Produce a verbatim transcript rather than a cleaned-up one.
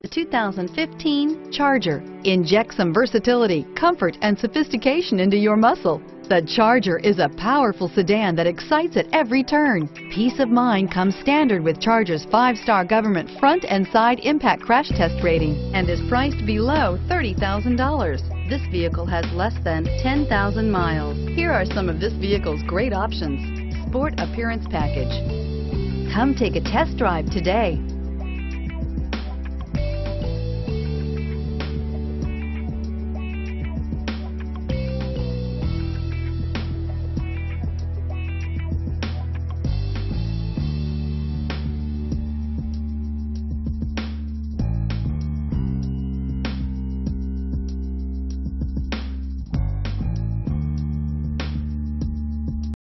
The two thousand fifteen Charger. Inject some versatility, comfort, and sophistication into your muscle. The Charger is a powerful sedan that excites at every turn. Peace of mind comes standard with Charger's five-star government front and side impact crash test rating and is priced below thirty thousand dollars. This vehicle has less than ten thousand miles. Here are some of this vehicle's great options: Sport Appearance Package. Come take a test drive today.